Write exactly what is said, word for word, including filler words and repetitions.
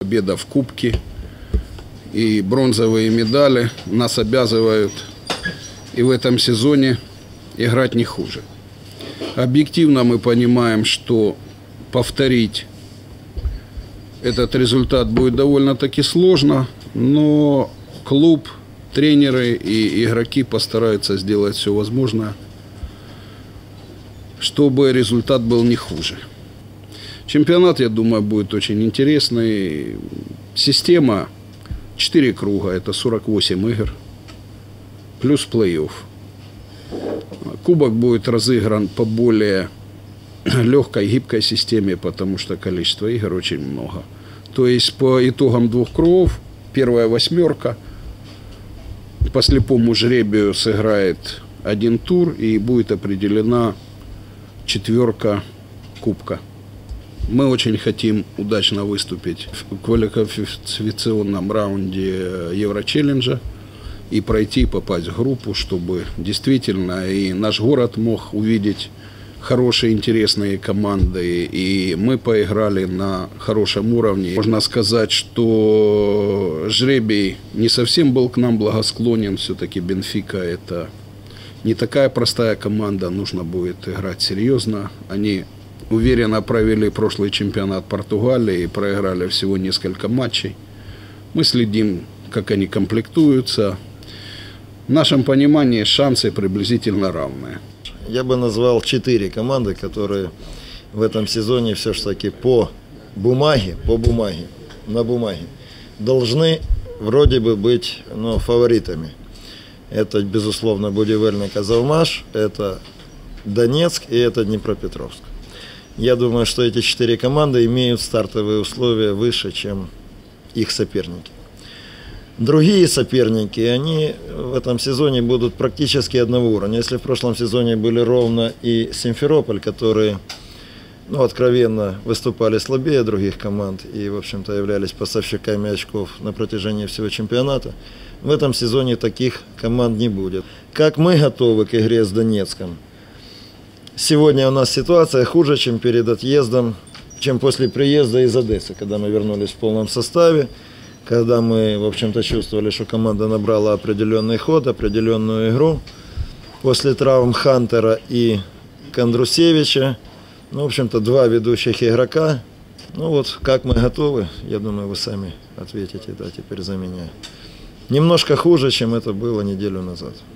Победа в Кубке и бронзовые медали нас обязывают и в этом сезоне играть не хуже. Объективно мы понимаем, что повторить этот результат будет довольно-таки сложно, но клуб, тренеры и игроки постараются сделать все возможное, чтобы результат был не хуже. Чемпионат, я думаю, будет очень интересный. Система четыре круга, это сорок восемь игр, плюс плей-офф. Кубок будет разыгран по более легкой, гибкой системе, потому что количество игр очень много. То есть по итогам двух кругов первая восьмерка по слепому жребию сыграет один тур и будет определена четверка кубка. Мы очень хотим удачно выступить в квалификационном раунде Еврочелленджа и пройти, попасть в группу, чтобы действительно и наш город мог увидеть хорошие, интересные команды, и мы поиграли на хорошем уровне. Можно сказать, что жребий не совсем был к нам благосклонен, все-таки Бенфика это не такая простая команда, нужно будет играть серьезно. Они уверенно провели прошлый чемпионат Португалии и проиграли всего несколько матчей. Мы следим, как они комплектуются. В нашем понимании шансы приблизительно равные. Я бы назвал четыре команды, которые в этом сезоне все-таки по бумаге, по бумаге, на бумаге должны вроде бы быть, ну, фаворитами. Это, безусловно, Будивельный Казалмаш, это Донецк и это Днепропетровск. Я думаю, что эти четыре команды имеют стартовые условия выше, чем их соперники. Другие соперники, они в этом сезоне будут практически одного уровня. Если в прошлом сезоне были Ровно и Симферополь, которые, ну, откровенно выступали слабее других команд и, в общем-то, являлись поставщиками очков на протяжении всего чемпионата, в этом сезоне таких команд не будет. Как мы готовы к игре с Донецком? Сегодня у нас ситуация хуже, чем перед отъездом, чем после приезда из Одессы, когда мы вернулись в полном составе, когда мы, в общем-то, чувствовали, что команда набрала определенный ход, определенную игру. После травм Хантера и Кондрусевича, ну, в общем-то, два ведущих игрока. Ну вот, как мы готовы, я думаю, вы сами ответите, да, теперь за меня. Немножко хуже, чем это было неделю назад.